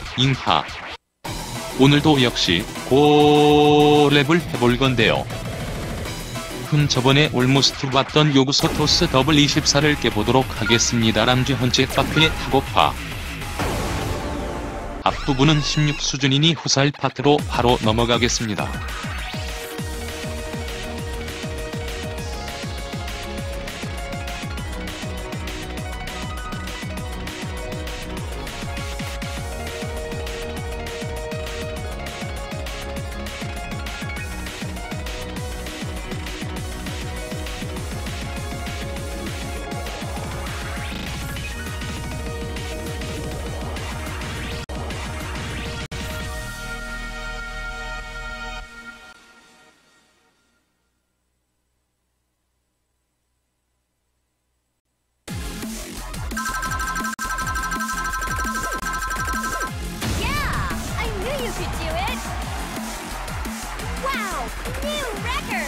잉하. 오늘도 역시 고랩을 해볼 건데요. 저번에 올모스트 봤던 요구서 토스 더블 24를 깨보도록 하겠습니다. 람쥐 헌재 파트의 타고파. 앞부분은 16 수준이니 후살 파트로 바로 넘어가겠습니다. You could do it! Wow! New record!